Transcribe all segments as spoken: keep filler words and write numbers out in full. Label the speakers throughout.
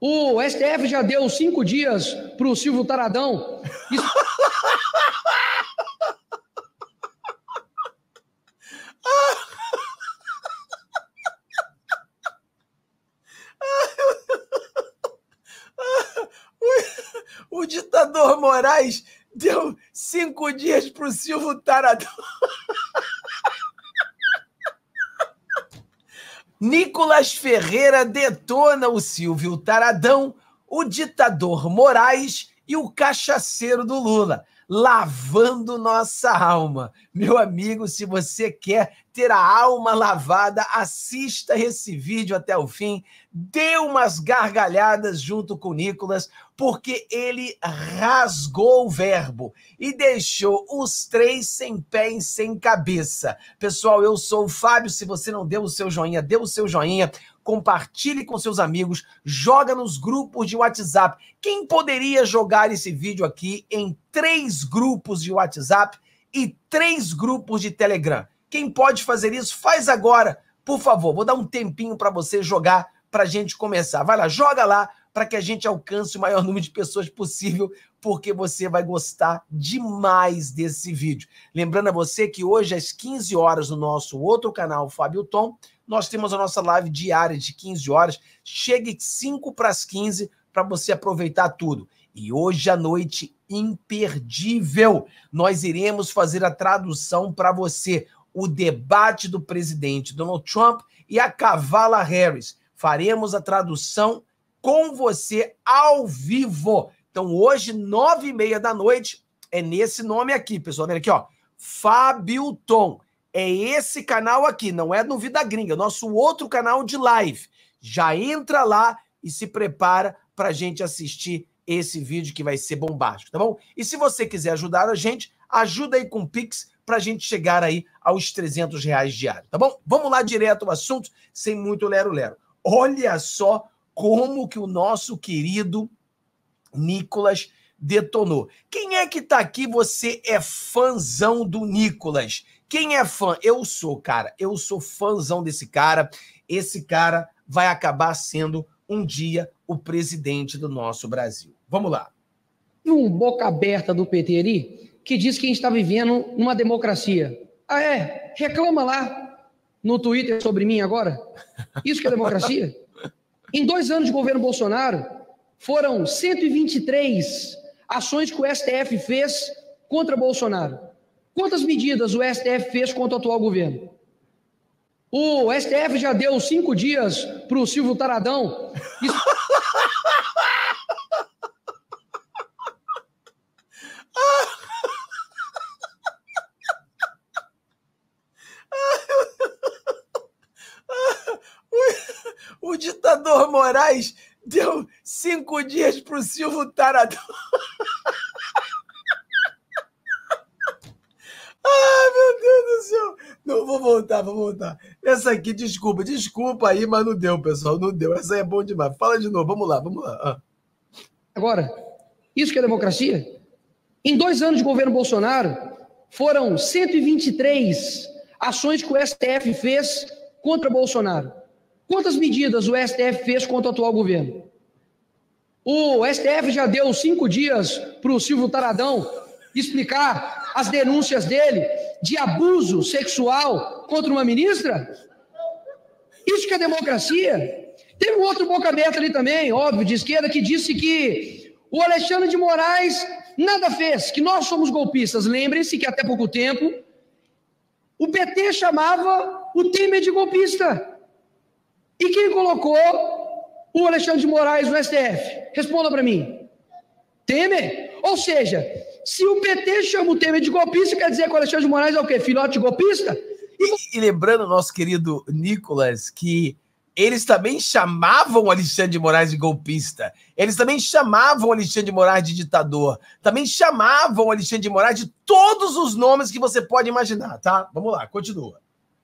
Speaker 1: O S T F já deu cinco dias para o Silvio Taradão. Isso...
Speaker 2: o, o ditador Moraes deu cinco dias para o Silvio Taradão. Nicolas Ferreira detona o Silvio Taradão, o ditador Moraes e o cachaceiro do Lula, lavando nossa alma. Meu amigo, se você quer ter a alma lavada, assista esse vídeo até o fim, dê umas gargalhadas junto com o Nicolas, porque ele rasgou o verbo e deixou os três sem pé e sem cabeça. Pessoal, eu sou o Fábio, se você não deu o seu joinha, dê o seu joinha, compartilhe com seus amigos, joga nos grupos de WhatsApp. Quem poderia jogar esse vídeo aqui em três grupos de WhatsApp e três grupos de Telegram? Quem pode fazer isso, faz agora, por favor. Vou dar um tempinho para você jogar, para a gente começar. Vai lá, joga lá, para que a gente alcance o maior número de pessoas possível, porque você vai gostar demais desse vídeo. Lembrando a você que hoje, às quinze horas, no nosso outro canal, Fábio Tom, nós temos a nossa live diária de quinze horas. Chegue cinco para as quinze para você aproveitar tudo. E hoje à noite, imperdível, nós iremos fazer a tradução para você. O debate do presidente Donald Trump e a Kamala Harris. Faremos a tradução com você ao vivo. Então, hoje, nove e meia da noite, é nesse nome aqui, pessoal. Olha aqui, ó. Fábio Tom. É esse canal aqui, não é no Vida Gringa, nosso outro canal de live. Já entra lá e se prepara para a gente assistir esse vídeo que vai ser bombástico, tá bom? E se você quiser ajudar a gente, ajuda aí com o Pix para a gente chegar aí aos trezentos reais diário, tá bom? Vamos lá direto ao assunto, sem muito lero-lero. Olha só como que o nosso querido Nicolas detonou. Quem é que tá aqui? Você é fãzão do Nicolas. Quem é fã? Eu sou, cara. Eu sou fãzão desse cara. Esse cara vai acabar sendo um dia o presidente do nosso Brasil. Vamos lá.
Speaker 1: Um boca aberta do P T ali que diz que a gente está vivendo numa democracia. Ah, é? Reclama lá no Twitter sobre mim agora. Isso que é democracia? Em dois anos de governo Bolsonaro, foram cento e vinte e três ações que o S T F fez contra Bolsonaro. Quantas medidas o S T F fez contra o atual governo? O S T F já deu cinco dias para o Silvio Taradão. Isso...
Speaker 2: O ditador Moraes deu cinco dias para o Silvio Taradão. Ah, meu Deus do céu. Não, vou voltar, vou voltar. Essa aqui, desculpa, desculpa aí, mas não deu, pessoal, não deu. Essa aí é bom demais. Fala de novo, vamos lá, vamos lá. Ah.
Speaker 1: Agora, isso que é democracia? Em dois anos de governo Bolsonaro, foram cento e vinte e três ações que o S T F fez contra Bolsonaro. Quantas medidas o S T F fez contra o atual governo? O S T F já deu cinco dias para o Silvio Taradão explicar as denúncias dele de abuso sexual contra uma ministra? Isso que é democracia? Teve um outro boca aberta ali também, óbvio, de esquerda, que disse que o Alexandre de Moraes nada fez, que nós somos golpistas. Lembrem-se que até pouco tempo o P T chamava o Temer de golpista. E quem colocou o Alexandre de Moraes no S T F? Responda para mim. Temer? Ou seja, se o P T chama o Temer de golpista, quer dizer que o Alexandre de Moraes é o quê? Filhote de golpista?
Speaker 2: E, e lembrando o nosso querido Nicolas, que eles também chamavam o Alexandre de Moraes de golpista. Eles também chamavam o Alexandre de Moraes de ditador. Também chamavam o Alexandre de Moraes de todos os nomes que você pode imaginar, tá? Vamos lá, continua.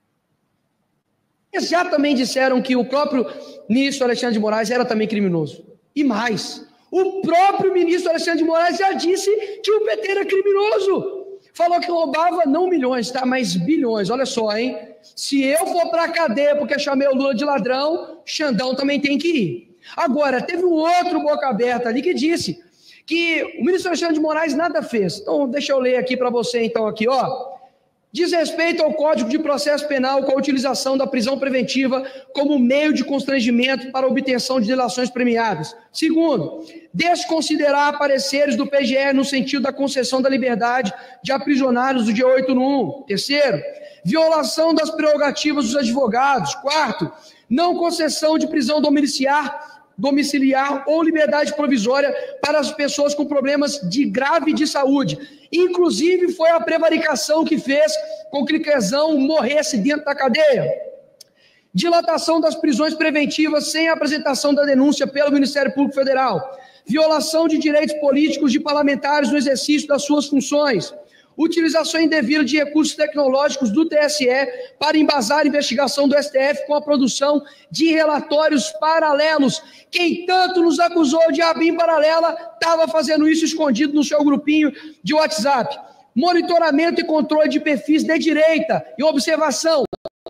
Speaker 1: Eles já também disseram que o próprio ministro Alexandre de Moraes era também criminoso. E mais, o próprio ministro Alexandre de Moraes já disse que o P T era criminoso. Falou que roubava não milhões, tá? Mas bilhões. Olha só, hein? Se eu for pra cadeia porque chamei o Lula de ladrão, Xandão também tem que ir. Agora, teve um outro boca aberta ali que disse que o ministro Alexandre de Moraes nada fez. Então, deixa eu ler aqui para você, então, aqui, ó. Diz respeito ao Código de Processo Penal com a utilização da prisão preventiva como meio de constrangimento para a obtenção de delações premiadas. Segundo, desconsiderar pareceres do P G R no sentido da concessão da liberdade de aprisionados do dia oito no um. Terceiro, violação das prerrogativas dos advogados. Quarto, não concessão de prisão domiciliar domiciliar ou liberdade provisória para as pessoas com problemas de grave de saúde. Inclusive, foi a prevaricação que fez com que o Quezão morresse dentro da cadeia. Dilatação das prisões preventivas sem apresentação da denúncia pelo Ministério Público Federal. Violação de direitos políticos de parlamentares no exercício das suas funções. Utilização indevida de recursos tecnológicos do T S E para embasar a investigação do S T F com a produção de relatórios paralelos. Quem tanto nos acusou de abrir paralela estava fazendo isso escondido no seu grupinho de WhatsApp. Monitoramento e controle de perfis de direita e observação.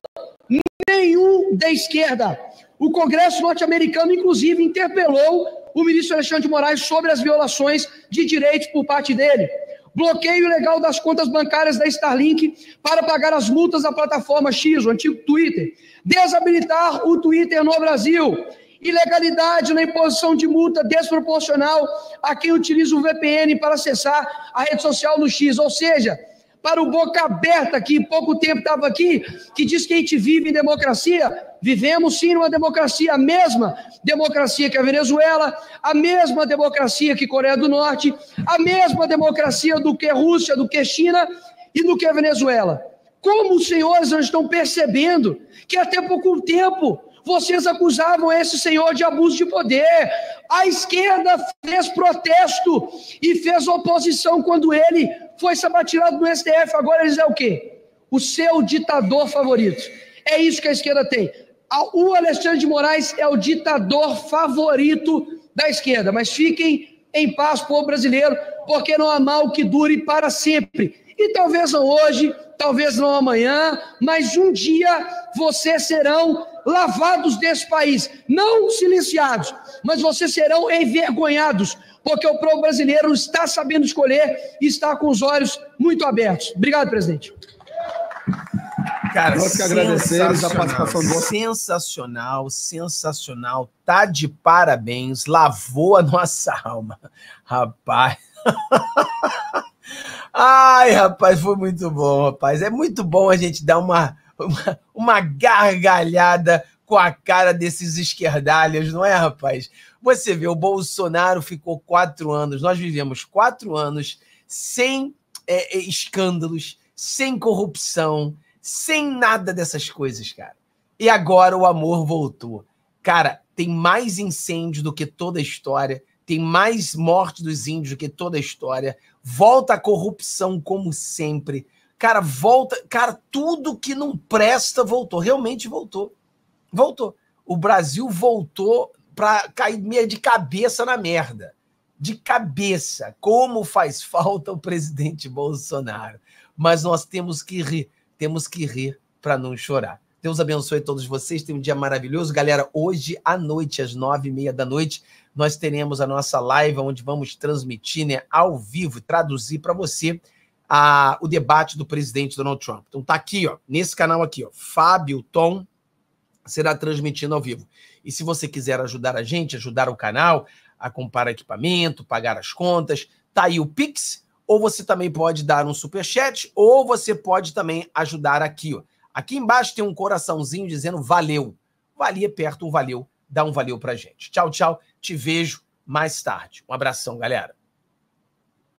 Speaker 1: Nenhum da esquerda. O Congresso norte-americano, inclusive, interpelou o ministro Alexandre de Moraes sobre as violações de direitos por parte dele. Bloqueio ilegal das contas bancárias da Starlink para pagar as multas da plataforma X, o antigo Twitter. Desabilitar o Twitter no Brasil. Ilegalidade na imposição de multa desproporcional a quem utiliza o V P N para acessar a rede social no X. Ou seja, para o boca aberta que pouco tempo estava aqui, que diz que a gente vive em democracia, vivemos sim numa democracia, a mesma democracia que a Venezuela, a mesma democracia que a Coreia do Norte, a mesma democracia do que a Rússia, do que a China e do que a Venezuela. Como os senhores não estão percebendo que até pouco tempo vocês acusavam esse senhor de abuso de poder? A esquerda fez protesto e fez oposição quando ele foi sabatinado no S T F. Agora eles é o quê? O seu ditador favorito. É isso que a esquerda tem. O Alexandre de Moraes é o ditador favorito da esquerda. Mas fiquem em paz, povo brasileiro, porque não há mal que dure para sempre. E talvez não hoje, talvez não amanhã, mas um dia vocês serão lavados desse país, não silenciados, mas vocês serão envergonhados, porque o povo brasileiro está sabendo escolher e está com os olhos muito abertos. Obrigado, presidente.
Speaker 2: Cara, nós que agradecemos a participação do... Sensacional, sensacional. Tá de parabéns, lavou a nossa alma. Rapaz... Ai, rapaz, foi muito bom, rapaz. É muito bom a gente dar uma, uma, uma gargalhada com a cara desses esquerdalhas, não é, rapaz? Você vê, o Bolsonaro ficou quatro anos, nós vivemos quatro anos sem é, escândalos, sem corrupção, sem nada dessas coisas, cara. E agora o amor voltou. Cara, tem mais incêndio do que toda a história, tem mais morte dos índios do que toda a história, volta a corrupção como sempre, cara, volta, cara, tudo que não presta voltou, realmente voltou, voltou. O Brasil voltou para cair meio de cabeça na merda, de cabeça, como faz falta o presidente Bolsonaro. Mas nós temos que rir, temos que rir para não chorar. Deus abençoe todos vocês, tenham um dia maravilhoso. Galera, hoje à noite, às nove e meia da noite, nós teremos a nossa live, onde vamos transmitir, né, ao vivo, traduzir para você a, o debate do presidente Donald Trump. Então tá aqui, ó, nesse canal aqui, ó, Fábio Tom, será transmitindo ao vivo. E se você quiser ajudar a gente, ajudar o canal, a comprar equipamento, pagar as contas, tá aí o Pix, ou você também pode dar um superchat, ou você pode também ajudar aqui, ó. Aqui embaixo tem um coraçãozinho dizendo valeu. Valia perto um valeu. Dá um valeu pra gente. Tchau, tchau. Te vejo mais tarde. Um abração, galera.